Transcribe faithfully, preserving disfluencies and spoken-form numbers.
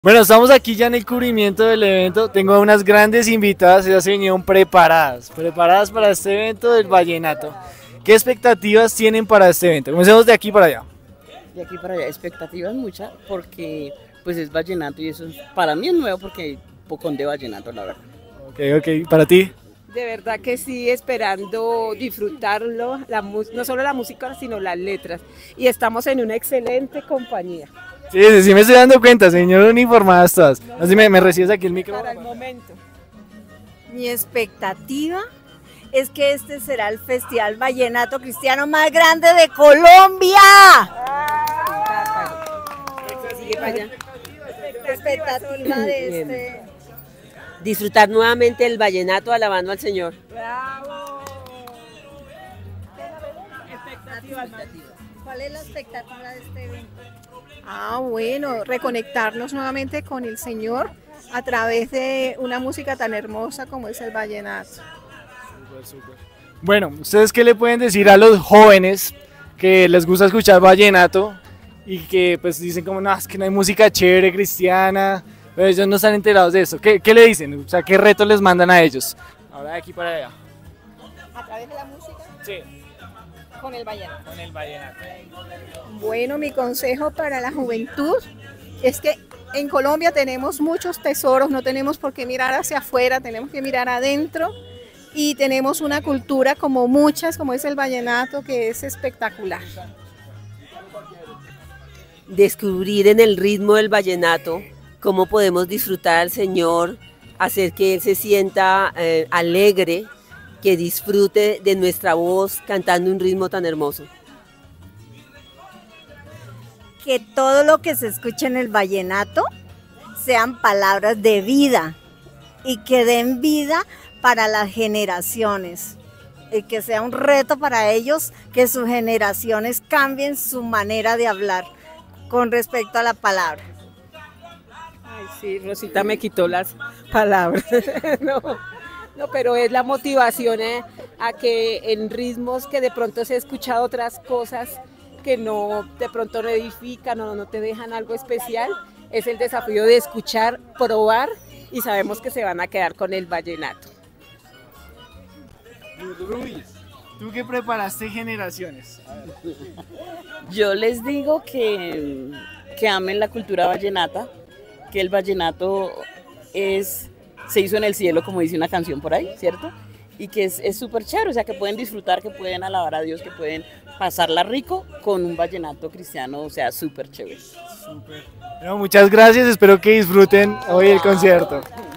Bueno, estamos aquí ya en el cubrimiento del evento. Tengo unas grandes invitadas, ellas se vinieron preparadas, preparadas para este evento del vallenato. ¿Qué expectativas tienen para este evento? Comencemos de aquí para allá. De aquí para allá, expectativas muchas, porque pues es vallenato y eso es- para mí es nuevo porque hay pocón de vallenato, la verdad. Ok, ok, para ti. De verdad que sí, esperando disfrutarlo, la, mu- no solo la música, sino las letras. Y estamos en una excelente compañía. Sí, sí, sí me estoy dando cuenta, señor, uniformadas todas. Así me, me recibes aquí el micrófono. Para el momento. Mi expectativa es que este será el festival vallenato cristiano más grande de Colombia. Sigue para allá. Expectativa de este. Disfrutar nuevamente el vallenato alabando al Señor. ¿Cuál es la expectativa de este evento? Ah, bueno, reconectarnos nuevamente con el Señor a través de una música tan hermosa como es el vallenato. Súper, súper. Bueno, ¿ustedes qué le pueden decir a los jóvenes que les gusta escuchar vallenato y que pues dicen como, no, es que no hay música chévere cristiana, pero ellos no están enterados de eso? ¿Qué, qué le dicen? O sea, ¿qué retos les mandan a ellos? Ahora de aquí para allá. ¿A través de la música? Sí, Con el vallenato. con el vallenato. Bueno, mi consejo para la juventud es que en Colombia tenemos muchos tesoros, no tenemos por qué mirar hacia afuera, tenemos que mirar adentro y tenemos una cultura como muchas, como es el vallenato, que es espectacular. Descubrir en el ritmo del vallenato cómo podemos disfrutar al Señor, hacer que Él se sienta eh, alegre, que disfrute de nuestra voz cantando un ritmo tan hermoso. Que todo lo que se escuche en el vallenato sean palabras de vida y que den vida para las generaciones. Y que sea un reto para ellos que sus generaciones cambien su manera de hablar con respecto a la palabra. Ay, sí, Rosita me quitó las palabras. no, no, pero es la motivación eh, a que en ritmos que de pronto se ha escuchado otras cosas que no de pronto no edifican o no te dejan algo especial, es el desafío de escuchar, probar y sabemos que se van a quedar con el vallenato. Ruiz, ¿tú qué preparaste generaciones? Yo les digo que, que amen la cultura vallenata, que el vallenato es, se hizo en el cielo, como dice una canción por ahí, ¿cierto? Y que es súper chévere, o sea, que pueden disfrutar, que pueden alabar a Dios, que pueden pasarla rico con un vallenato cristiano, o sea, súper chévere. Súper. Bueno, muchas gracias, espero que disfruten hoy el concierto.